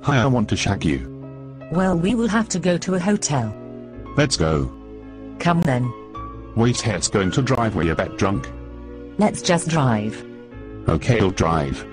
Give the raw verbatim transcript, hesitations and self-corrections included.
Hi, I want to shag you. Well, we will have to go to a hotel. Let's go. Come then. Wait, it's going to drive. We're a bit drunk. Let's just drive. Okay, I'll drive.